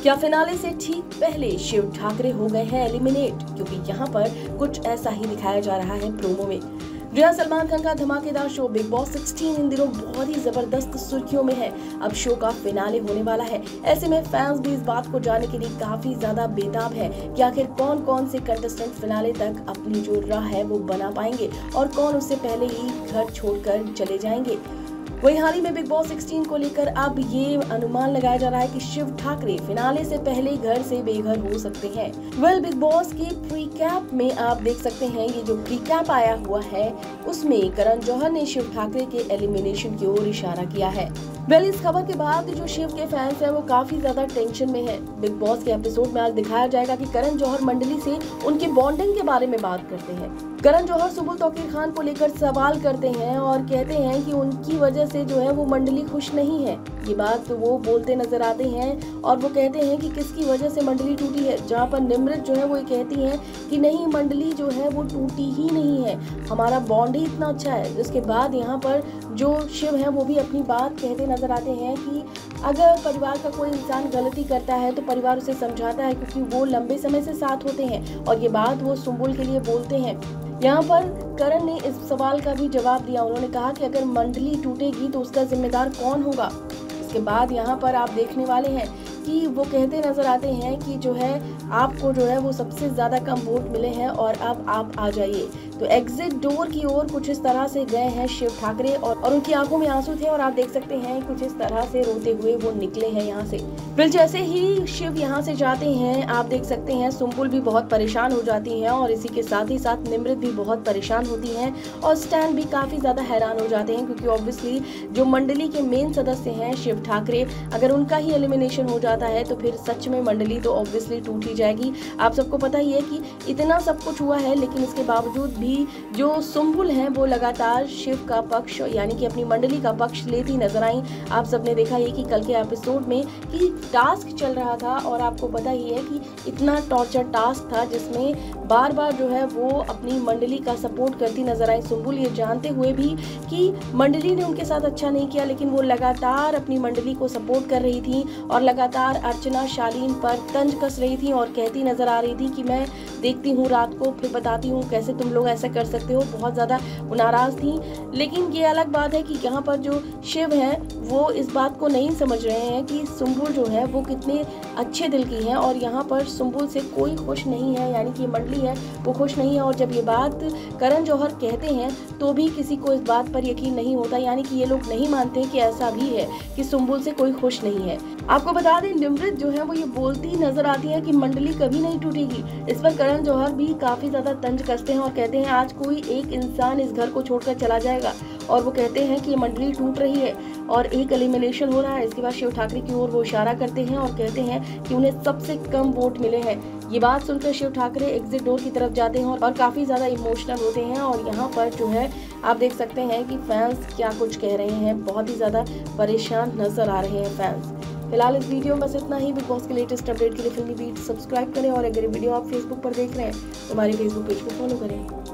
क्या फिनाले से ठीक पहले शिव ठाकरे हो गए हैं एलिमिनेट? क्योंकि यहाँ पर कुछ ऐसा ही दिखाया जा रहा है प्रोमो में। रिया सलमान खान का धमाकेदार शो बिग बॉस 16 इन दिनों बहुत ही जबरदस्त सुर्खियों में है। अब शो का फिनाले होने वाला है। ऐसे में फैंस भी इस बात को जानने के लिए काफी ज्यादा बेताब है कि आखिर कौन कौन से कंटेस्टेंट फिनाले तक अपनी जो राह है वो बना पाएंगे और कौन उससे पहले ही घर छोड़कर चले जाएंगे। वहीं हाल ही में बिग बॉस 16 को लेकर अब ये अनुमान लगाया जा रहा है कि शिव ठाकरे फिनाले से पहले घर से बेघर हो सकते हैं। बिग बॉस के प्रीकैप में आप देख सकते हैं, ये जो प्रीकैप आया हुआ है उसमें करण जौहर ने शिव ठाकरे के एलिमिनेशन की ओर इशारा किया है। इस खबर के बाद जो शिव के फैंस हैं वो काफी ज्यादा टेंशन में है। बिग बॉस के एपिसोड में आज दिखाया जाएगा कि करण जौहर मंडली से उनकी बॉन्डिंग के बारे में बात करते हैं। करण जौहर सुबुल तौकीर खान को लेकर सवाल करते हैं और कहते हैं कि उनकी वजह से जो है वो मंडली खुश नहीं है। ये बात तो वो बोलते नजर आते हैं और वो कहते हैं कि किसकी वजह से मंडली टूटी है, जहाँ पर निमृत जो है वो कहती हैं कि नहीं, मंडली जो है वो टूटी ही नहीं है, हमारा बॉन्ड ही इतना अच्छा है। जिसके बाद यहाँ पर जो शिव है वो भी अपनी बात कहते नजर आते हैं कि अगर परिवार का कोई इंसान गलती करता है तो परिवार उसे समझाता है, क्योंकि वो लंबे समय से साथ होते हैं। और ये बात वो सुम्बुल के लिए बोलते हैं। यहाँ पर करण ने इस सवाल का भी जवाब दिया। उन्होंने कहा कि अगर मंडली टूटेगी तो उसका जिम्मेदार कौन होगा। इसके बाद यहाँ पर आप देखने वाले हैं कि वो कहते नजर आते हैं कि जो है आपको जो है वो सबसे ज्यादा कम वोट मिले हैं और अब आप आ जाइए। तो एग्जिट डोर की ओर कुछ इस तरह से गए हैं शिव ठाकरे और उनकी आंखों में आंसू थे और आप देख सकते हैं कुछ इस तरह से रोते हुए वो निकले हैं यहाँ से। फिर जैसे ही शिव यहाँ से जाते हैं आप देख सकते हैं सुम्बुल भी बहुत परेशान हो जाती हैं और इसी के साथ ही साथ निमृत भी बहुत परेशान होती हैं और स्टैन भी काफी ज्यादा हैरान हो जाते हैं, क्योंकि ऑब्वियसली जो मंडली के मेन सदस्य हैं शिव ठाकरे, अगर उनका ही एलिमिनेशन हो जाता है तो फिर सच में मंडली तो ऑब्वियसली टूट ही जाएगी। आप सबको पता ही है कि इतना सब कुछ हुआ है, लेकिन इसके बावजूद भी जो सुम्बुल हैं वो लगातार शिव का पक्ष यानी कि अपनी मंडली का पक्ष लेती नजर आई। आप सबने देखा ये कि कल के एपिसोड में कि टास्क चल रहा था और आपको पता ही है कि इतना टॉर्चर टास्क था जिसमें बार बार जो है वो अपनी मंडली का सपोर्ट करती नजर आई सुम्बुल, ये जानते हुए भी कि मंडली ने उनके साथ अच्छा नहीं किया, लेकिन वो लगातार अपनी मंडली को सपोर्ट कर रही थी और लगातार अर्चना शालीन पर तंज कस रही थी और कहती नजर आ रही थी कि मैं देखती हूँ रात को फिर बताती हूँ कैसे तुम लोग ऐसा कर सकते हो। बहुत ज़्यादा नाराज़ थी। लेकिन ये अलग बात है कि यहाँ पर जो शिव हैं वो इस बात को नहीं समझ रहे हैं कि सुम्बुल जो है वो कितने अच्छे दिल की है और यहाँ पर सुम्बुल से कोई खुश नहीं है, यानी कि मंडली है वो खुश नहीं है। और जब ये बात करण जौहर कहते हैं तो भी किसी को इस बात पर यकीन नहीं होता, यानी कि ये लोग नहीं मानते कि ऐसा भी है कि सुम्बुल से कोई खुश नहीं है। आपको बता दें निमृत जो है वो ये बोलती नजर आती है कि मंडली कभी नहीं टूटेगी। इस पर करण जौहर भी काफी ज्यादा तंज कसते हैं और कहते हैं आज कोई एक इंसान इस घर को छोड़कर चला जाएगा और वो कहते हैं कि ये मंडली टूट रही है और एक एलिमिनेशन हो रहा है। इसके बाद शिव ठाकरे की ओर वो इशारा करते हैं और कहते हैं कि उन्हें सबसे कम वोट मिले हैं। ये बात सुनकर शिव ठाकरे एग्जिट डोर की तरफ जाते हैं और काफी ज्यादा इमोशनल होते हैं और यहाँ पर जो है आप देख सकते हैं कि फैंस क्या कुछ कह रहे हैं। बहुत ही ज्यादा परेशान नजर आ रहे हैं फैंस। फिलहाल इस वीडियो में बस इतना ही। बिग बॉस के लेटेस्ट अपडेट के लिए फिल्मी बीट सब्सक्राइब करें और अगर वीडियो आप फेसबुक पर देख रहे हैं तो हमारे फेसबुक पेज को फॉलो करें।